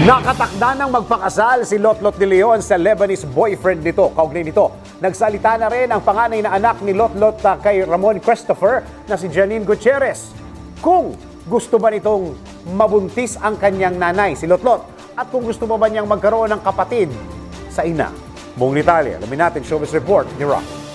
Nakatakda ng magpakasal si Lotlot de Leon sa Lebanese boyfriend nito. Kaugnay nito, nagsalita na rin ang panganay na anak ni Lotlot kay Ramon Christopher na si Janine Gutierrez. Kung gusto ba nitong mabuntis ang kanyang nanay, si Lotlot, at kung gusto ba niyang magkaroon ng kapatid sa ina. Buong detalye, alamin natin showbiz report ni Rock.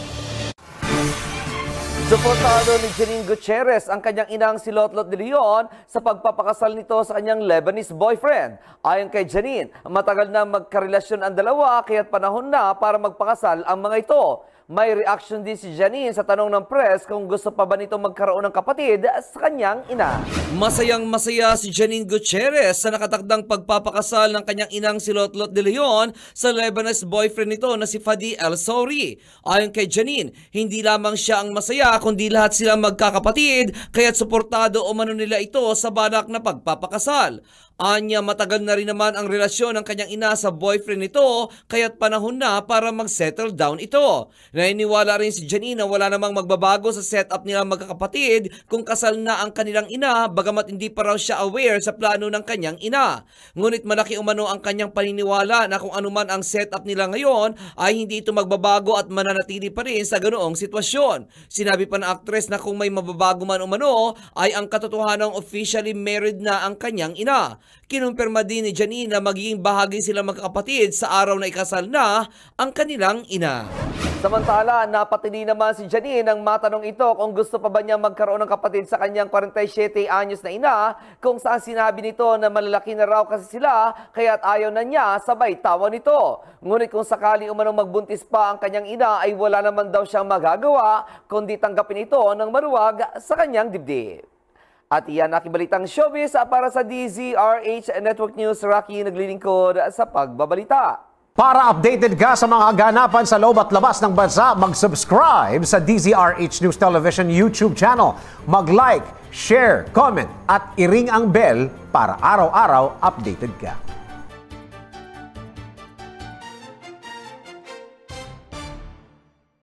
Suportado ni Janine Gutierrez ang kanyang inang si Lotlot de Leon sa pagpapakasal nito sa kanyang Lebanese boyfriend. Ayon kay Janine, matagal na magkarelasyon ang dalawa kaya't panahon na para magpakasal ang mga ito. May reaction din si Janine sa tanong ng press kung gusto pa ba nito magkaroon ng kapatid sa kanyang ina. Masayang-masaya si Janine Gutierrez sa nakatakdang pagpapakasal ng kanyang inang si Lotlot de Leon sa Lebanese boyfriend nito na si Fadi El Sauri. Ayon kay Janine, hindi lamang siya ang masaya kundi lahat silang magkakapatid kaya't suportado umano nila ito sa balak na pagpapakasal. Anya, matagal na rin naman ang relasyon ng kanyang ina sa boyfriend nito kaya't panahon na para mag-settle down ito. Naniniwala rin si Janine na wala namang magbabago sa setup nilang magkakapatid kung kasal na ang kanilang ina bagamat hindi pa raw siya aware sa plano ng kanyang ina. Ngunit malaki umano ang kanyang paniniwala na kung anuman ang setup nila ngayon ay hindi ito magbabago at mananatili pa rin sa ganoong sitwasyon. Sinabi pa ng aktres na kung may mababago man umano ay ang katotohanang officially married na ang kanyang ina. Kinumpirma din ni Janine na magiging bahagi sila magkakapatid sa araw na ikasal na ang kanilang ina. Samantala, napatili naman si Janine nang matanong ito kung gusto pa ba niya magkaroon ng kapatid sa kanyang 47 anyos na ina, kung saan sinabi nito na malalaki na raw kasi sila kaya't ayaw na niya sabay tawa nito. Ngunit kung sakali umanong magbuntis pa ang kanyang ina ay wala naman daw siyang magagawa kundi tanggapin ito ng maluwag sa kanyang dibdib. At iyan nakibalitang showbiz para sa DZRH Network News. Rocky naglilingkod sa pagbabalita. Para updated ka sa mga ganapan sa loob at labas ng bansa, mag-subscribe sa DZRH News Television YouTube channel. Mag-like, share, comment at i-ring ang bell para araw-araw updated ka.